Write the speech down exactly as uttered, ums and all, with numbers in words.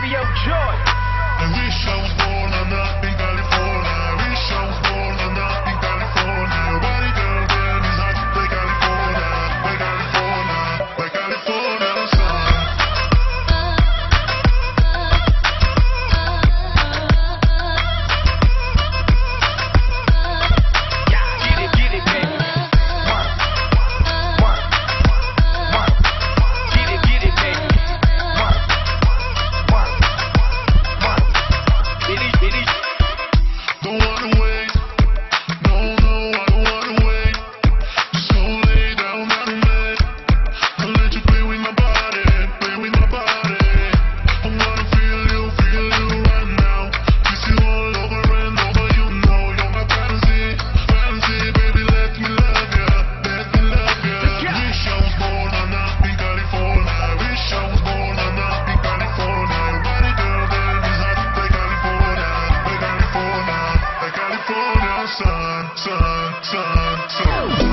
Mario Joy. I wish I was born on up in California. I wish I was born on up in California. Your body, girl, then is hot like California, like California, like California sun. Get it, get it, baby. One, one, one. Get it, get it, baby. One, one, one. Bitty, bitty. Don't wanna wait, no, no, I don't wanna wait. Just go lay down on the bed. I'll let you play with my body, play with my body. I wanna feel you, feel you right now. Kiss you all over and over, you know you're my fantasy, fantasy, baby. Let me love ya, let me love ya. Wish I was born on up in California. Wish I was born on up in California. Your body, girl, then is hot like California, like California, like California sun, sun, sun, sun.